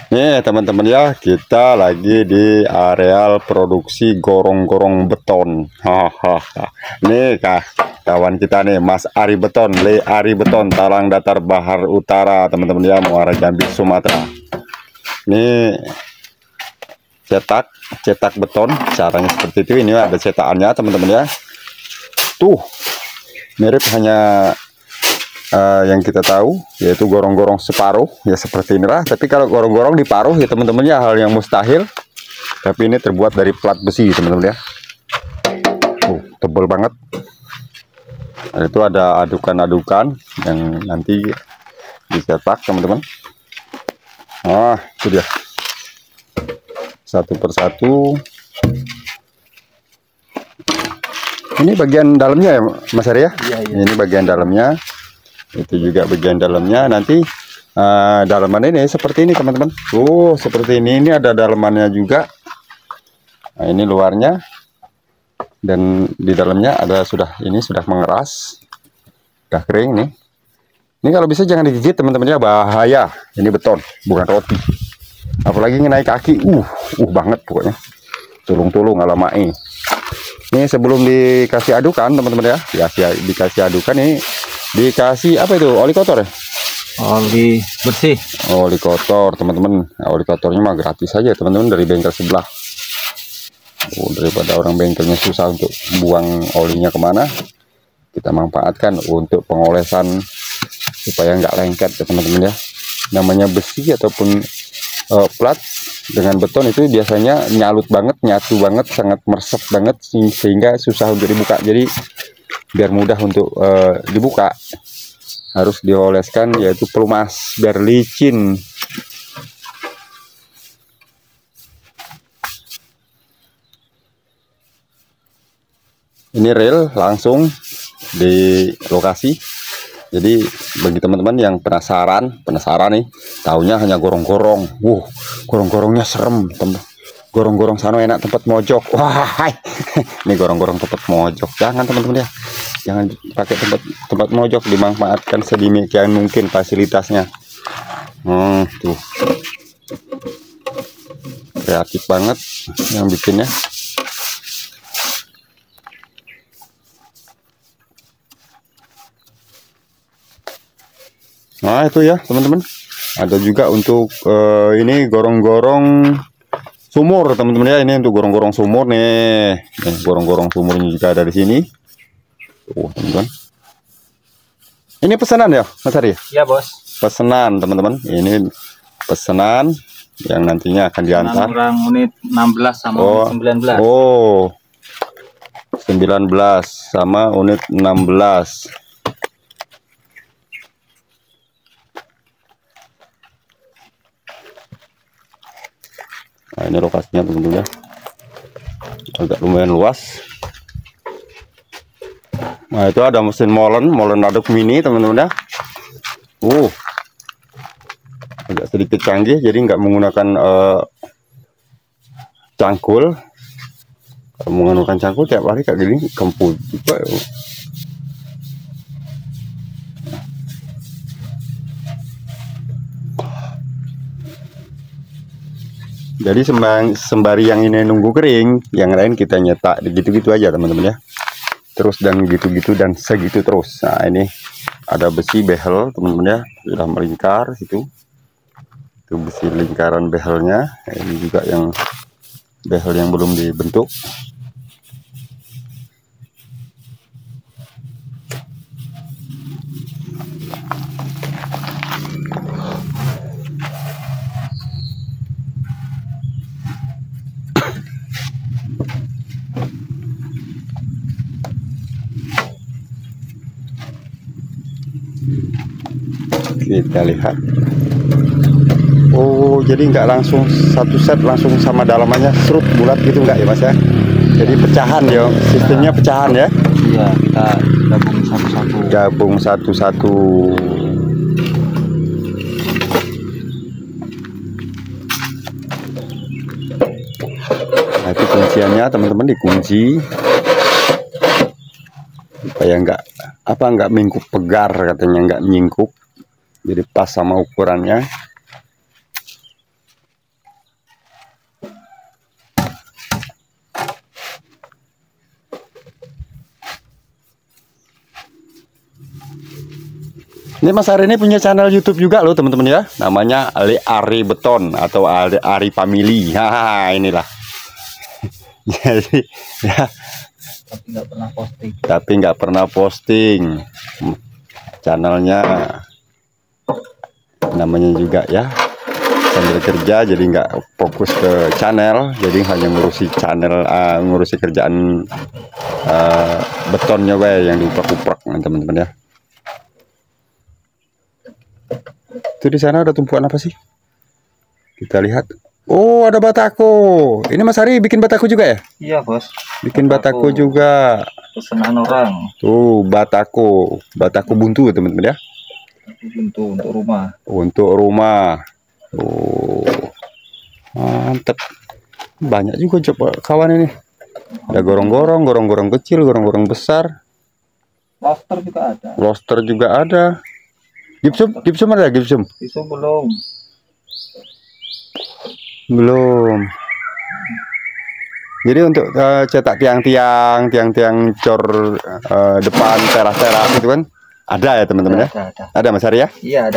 Nih teman-teman ya, kita lagi di areal produksi gorong-gorong beton. Hahaha. Nih kawan kita nih, Mas Ari Beton, Le Ari Beton, Talang Datar Bahar Utara, teman-teman ya, Muara Jambi, Sumatera. Ini cetak beton, caranya seperti itu. Ini ada cetakannya teman-teman ya. Tuh, mirip hanya yang kita tahu yaitu gorong-gorong separuh ya, seperti inilah. Tapi kalau gorong-gorong di paruh ya teman-teman ya, hal yang mustahil. Tapi ini terbuat dari plat besi teman-teman ya. Tebal banget. Nah, itu ada adukan-adukan yang nanti dicetak teman-teman. Nah itu dia, satu persatu. Ini bagian dalamnya ya Mas Arya? Iya. Ini bagian dalamnya. Itu juga bagian dalamnya. Nanti dalaman ini seperti ini teman-teman. Seperti ini ada dalamannya juga. Nah, ini luarnya, dan di dalamnya ada sudah mengeras, udah kering nih. Ini kalau bisa jangan digigit teman-teman ya, bahaya. Ini beton, bukan roti. Apalagi naik kaki, banget pokoknya. Tulung-tulung alamak ini. Ini sebelum dikasih adukan teman-teman ya, dikasih adukan ini. Dikasih apa itu? Oli kotor ya? Oli bersih. Oli kotor teman-teman. Nah, oli kotornya mah gratis saja teman-teman dari bengkel sebelah. Daripada orang bengkelnya susah untuk buang olinya kemana, kita manfaatkan untuk pengolesan supaya nggak lengket ya teman-teman ya. Namanya besi ataupun plat dengan beton itu biasanya nyalut banget, nyatu banget, sangat meresap banget sehingga susah untuk dibuka. Jadi biar mudah untuk dibuka harus dioleskan, yaitu pelumas biar licin. Ini real langsung di lokasi. Jadi bagi teman-teman yang penasaran nih, taunya hanya gorong-gorong. Gorong-gorongnya serem teman. Gorong-gorong sana enak tempat mojok. Wah, ini gorong-gorong tempat mojok. Jangan teman-teman ya. Jangan pakai tempat mojok, dimanfaatkan sedemikian mungkin fasilitasnya. Tuh. Kreatif banget yang bikinnya. Nah, itu ya teman-teman. Ada juga untuk ini gorong-gorong sumur teman-teman ya. Ini untuk gorong-gorong sumur nih. Gorong-gorong sumurnya juga ada di sini. Teman-teman. Ini pesanan ya Mas Ari? Iya bos. Pesanan teman-teman. Ini pesanan yang nantinya akan diantar. Kurang unit 16 sama unit 19. 19 sama unit 16. Nah, ini lokasinya teman-teman ya, agak lumayan luas. Nah, itu ada mesin molen aduk mini teman-teman ya. Agak sedikit canggih, jadi nggak menggunakan cangkul. Kalau menggunakan cangkul tiap hari kayak gini kempul juga. Jadi sembari yang ini nunggu kering, yang lain kita nyetak gitu-gitu aja teman-teman ya. Terus dan gitu-gitu dan segitu terus. Nah, ini ada besi behel teman-teman ya, sudah melingkar itu besi lingkaran behelnya. Ini juga yang behel yang belum dibentuk. Kita lihat. Jadi nggak langsung satu set langsung sama dalamannya serut bulat gitu, nggak ya Mas ya? Jadi pecahan ya, sistemnya pecahan ya? Iya, kita gabung satu-satu. Nah, itu kunciannya teman-teman, dikunci supaya nggak mingkup pegar, katanya nggak nyingkup, jadi pas sama ukurannya. Ini Mas Ari ini punya channel YouTube juga loh teman-teman ya. Namanya Ari Beton atau Ari Family. Hahaha, inilah. Jadi ya. Tapi nggak pernah posting. Channelnya namanya juga ya sambil kerja, jadi nggak fokus ke channel, jadi hanya ngurusi channel, ngurusi kerjaan betonnya yang diuprek-uprek teman-teman ya. Itu di sana ada tumpuan apa sih? Kita lihat. Oh, ada batako. Ini Mas Ari bikin batako juga ya? Iya, Bos. Bikin batako juga. Pesanan orang. Tuh, batako. Batako buntu teman-teman ya. Buntu untuk rumah. Untuk rumah. Oh. Mantep. Banyak juga coba kawan ini. Ada gorong-gorong kecil, gorong-gorong besar. Loster juga ada. Loster juga ada. Gipsum ada, gipsum? Gipsum belum. Jadi untuk cetak tiang-tiang cor depan teras-teras itu kan ada ya teman-teman ya? Ada Mas Ari ya? Iya, ada.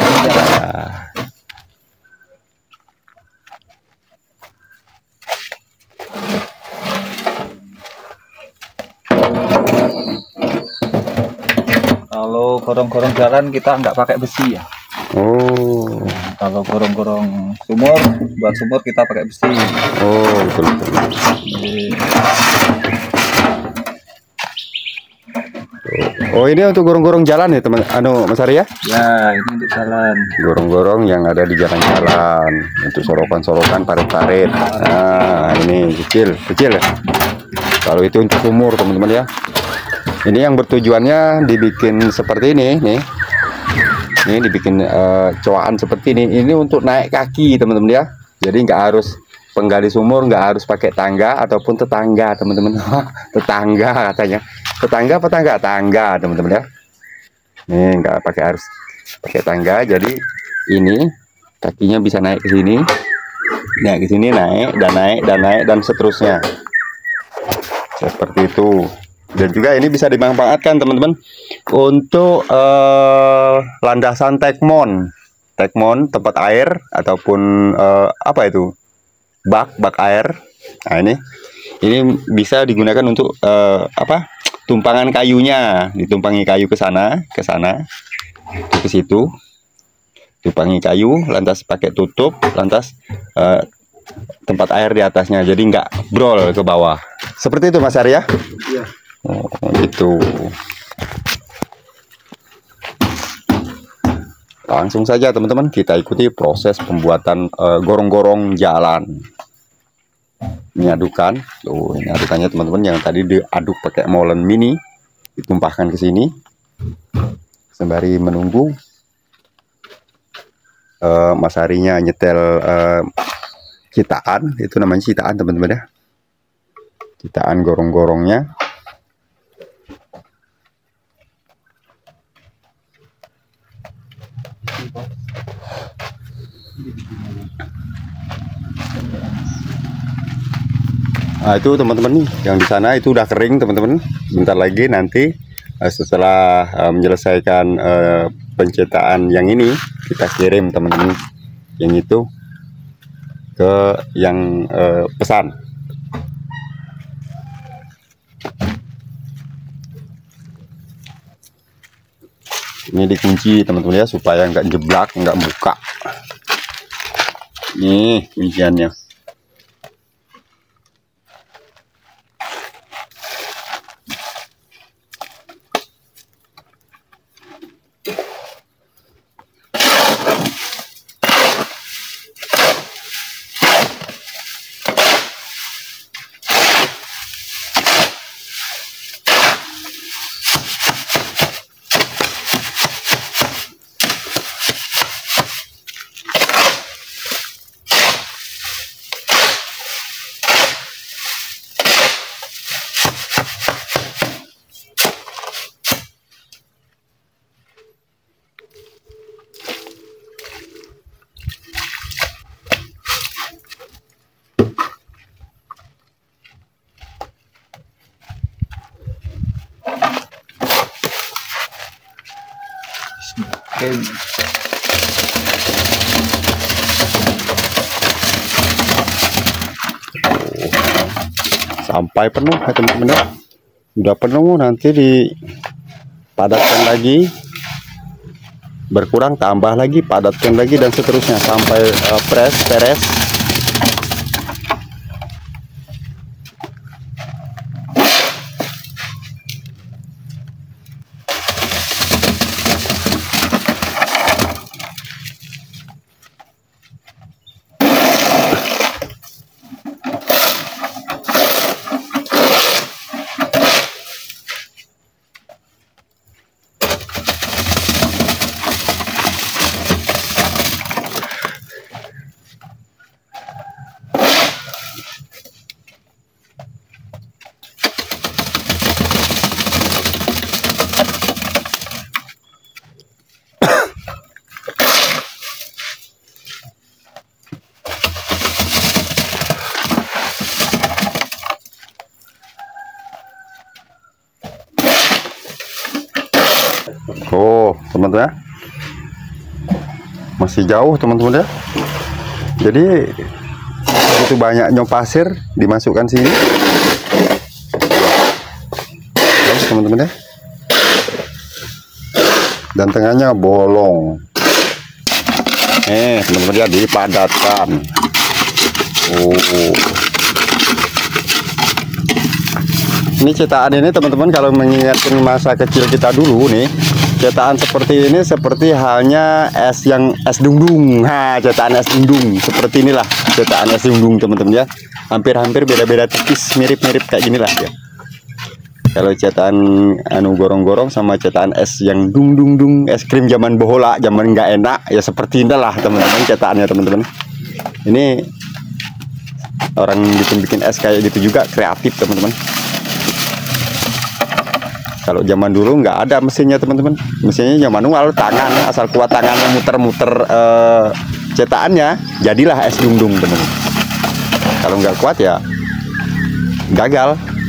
Kalau gorong-gorong jalan kita nggak pakai besi ya. Oh. Kalau gorong-gorong sumur, buat sumur kita pakai besi. Oh, betul. Oh, ini untuk gorong-gorong jalan ya teman, Mas Ari ya? Ya, ini untuk jalan. Gorong-gorong yang ada di jalan-jalan, untuk sorokan-sorokan, parit-parit. Nah, ini kecil ya. Kalau itu untuk sumur teman-teman ya. Ini yang bertujuannya dibikin seperti ini nih. Ini dibikin cowaan seperti ini. Ini untuk naik kaki teman-teman ya. Jadi nggak harus penggali sumur, nggak harus pakai tangga ataupun tetangga teman-teman. Tetangga katanya. Tangga teman-teman ya. Ini nggak harus pakai tangga. Jadi ini kakinya bisa naik ke sini. Naik ke sini, naik dan seterusnya. Seperti itu. Dan juga ini bisa dimanfaatkan teman-teman untuk landasan tekmon tempat air ataupun apa itu bak air. Nah ini bisa digunakan untuk tumpangan kayunya, ditumpangi kayu ke sana ke situ, tumpangi kayu, lantas pakai tutup, lantas tempat air di atasnya, jadi nggak brol ke bawah. Seperti itu Mas Ari ya? Iya. Oh, gitu. Langsung saja teman-teman kita ikuti proses pembuatan gorong-gorong jalan. Ini adukan, tuh ini adukannya teman-teman yang tadi diaduk pakai molen mini, ditumpahkan ke sini sembari menunggu Mas Arinya nyetel citaan, itu namanya citaan teman-teman ya. Citaan gorong-gorongnya. Nah, itu teman-teman nih yang di sana itu udah kering teman-teman. Bentar lagi nanti setelah menyelesaikan pencetakan yang ini, kita kirim teman-teman yang itu ke yang pesan. Ini dikunci teman-teman ya supaya nggak jeblak, nggak buka. Nih kunciannya. pakai sampai penuh ya teman-teman ya. Udah penuh, nanti dipadatkan lagi, berkurang tambah lagi, padatkan lagi, dan seterusnya sampai beres. Oh teman-teman ya, masih jauh teman-teman ya. Jadi begitu banyaknya pasir dimasukkan sini teman-teman ya, dan tengahnya bolong. Teman-teman ya, dipadatkan. Ini cetakan ini teman-teman, kalau mengingatkan masa kecil kita dulu nih, cetakan seperti ini seperti halnya es dung-dung. Nah, cetakan es dung-dung seperti inilah cetakan es dung-dung teman-teman ya. Hampir-hampir beda-beda tipis, mirip-mirip kayak ginilah ya. Kalau cetakan gorong-gorong sama cetakan es yang dung-dung, es krim zaman bohola, zaman nggak enak ya, seperti inilah teman-teman cetakannya teman-teman. Ini orang bikin es kayak gitu juga kreatif teman-teman. Kalau zaman dulu nggak ada mesinnya teman-teman, mesinnya manual, tangan, asal kuat tangannya muter-muter cetakannya, jadilah es dung-dung teman-teman. Kalau nggak kuat ya gagal.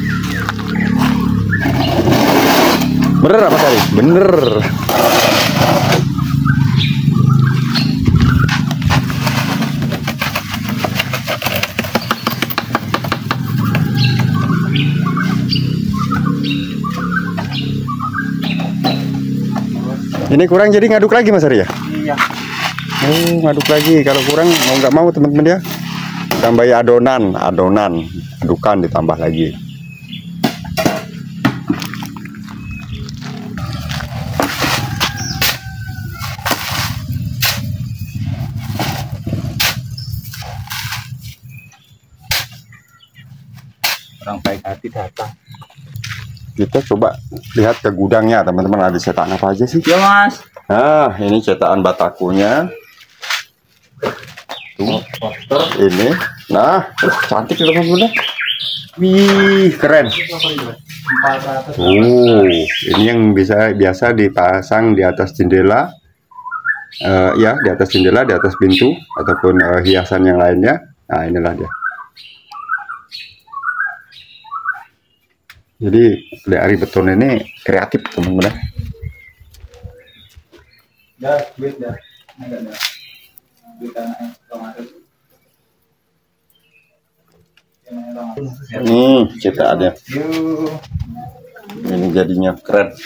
Bener apa tadi? Bener. Ini kurang jadi ngaduk lagi Mas Ari ya? iya. Oh, ngaduk lagi. Kalau kurang mau nggak mau teman-teman ya, tambahi adonan, adukan ditambah lagi. Orang baik hati datang. Kita coba lihat ke gudangnya teman-teman, ada cetakan apa aja sih? Ya Mas. Nah, ini cetakan batakunya. Tuh, ini. Nah, cantik ya teman-teman. Wih, keren. Ini yang biasa dipasang di atas jendela. Ya, di atas jendela, di atas pintu ataupun hiasan yang lainnya. Nah, inilah dia. Jadi dari beton ini kreatif teman-teman. Duit dah. Enggak ada. Duit anaknya kemarin. Cetakannya. Ini jadinya keren.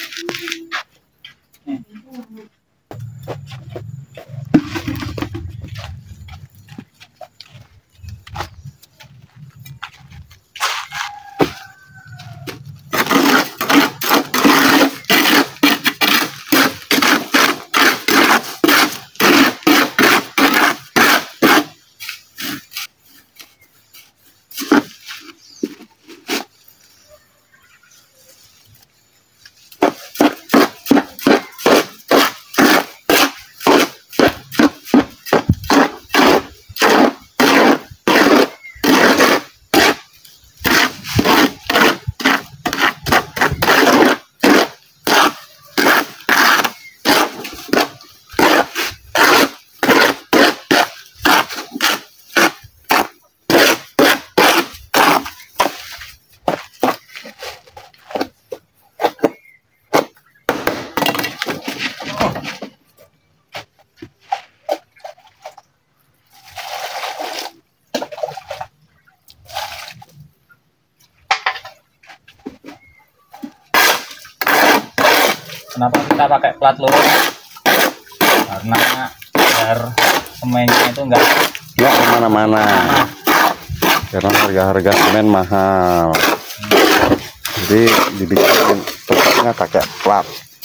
Kenapa kita pakai plat lur? Karena biar semennya itu enggak kemana-mana. Karena harga-harga semen mahal. Jadi dibikin tempatnya pakai plat.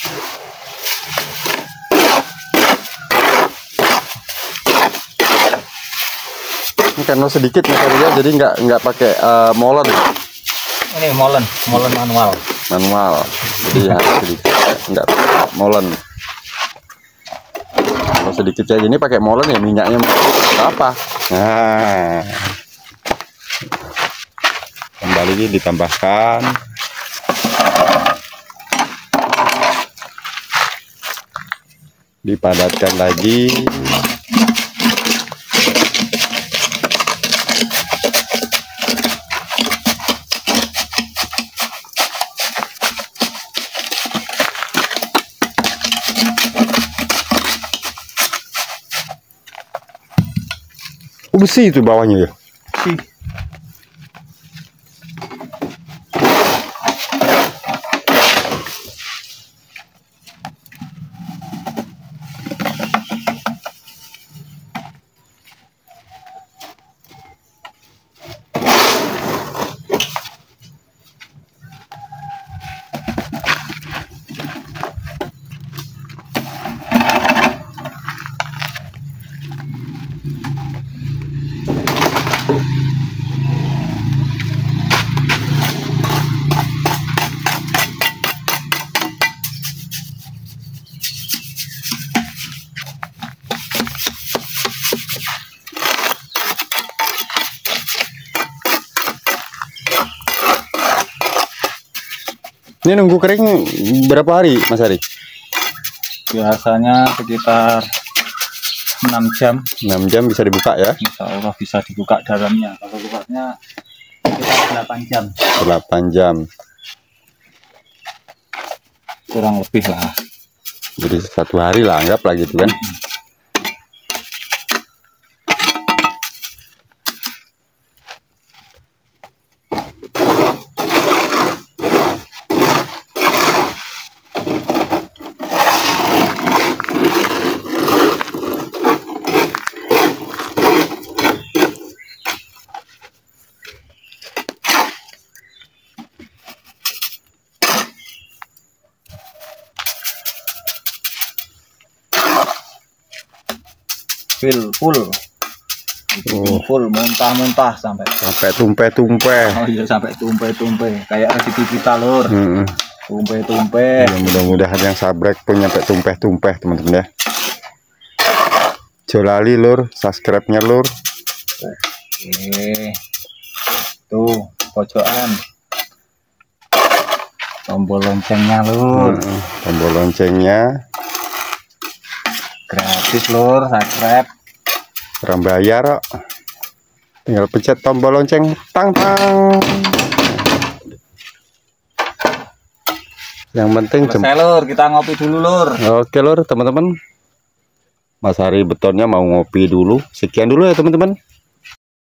Ini karena sedikit materialnya, jadi nggak pakai molen. Ini molen manual. Jadi harus sedikit, nggak pakai molen. Kalau sedikit kayak gini pakai molen ya minyaknya apa? Nah, kembali ditambahkan. Dipadatkan lagi. Besi itu bawahnya ya. Ini nunggu kering berapa hari, Mas Ari? Biasanya sekitar 6 jam. 6 jam bisa dibuka ya? Insya Allah bisa dibuka dalamnya. Kalau luarnya sekitar 8 jam. 8 jam. Kurang lebih lah. Jadi 1 hari lah, anggaplah gitu kan? Full muntah sampai tumpeh-tumpeh. Oh iya, sampai tumpeh kayak resipi kita lur. Tumpeh Ya, mudah-mudahan yang sabrek pun nyampe tumpeh-tumpeh teman-teman ya. Jolali lur, subscribe-nya lur. Oke. Tuh pojokan tombol loncengnya lur. Tombol loncengnya gratis lur, subscribe. Kurang bayar kok. Tinggal pencet tombol lonceng, tang. Yang penting selesai lur, kita ngopi dulu lur. Oke lur teman-teman, Mas Ari betonnya mau ngopi dulu. Sekian dulu ya teman-teman.